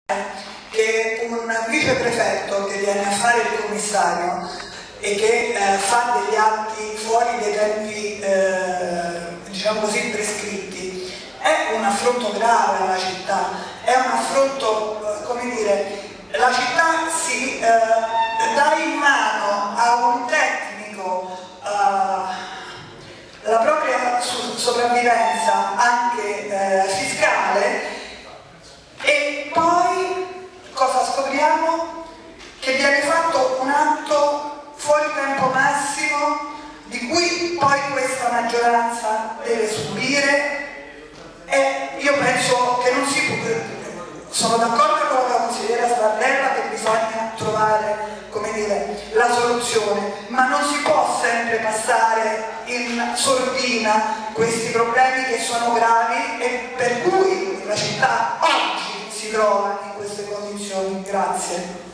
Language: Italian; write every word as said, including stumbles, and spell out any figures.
che un viceprefetto che viene a fare il commissario e che eh, fa degli atti fuori dei tempi eh, diciamo così prescritti è un affronto grave alla città, è un affronto, eh, come dire, la città si eh, dà in mano a un tecnico eh, la propria sopravvivenza anche eh, fiscale, e poi cosa scopriamo? Che viene fatto un atto fuori tempo massimo di cui poi questa maggioranza deve subire, e io penso che non si può. Sono d'accordo con la consigliera Stardella che bisogna trovare, come dire, la soluzione, ma non si può sempre passare in sordina questi problemi che sono gravi e per cui la città oggi si trova in queste condizioni. Grazie.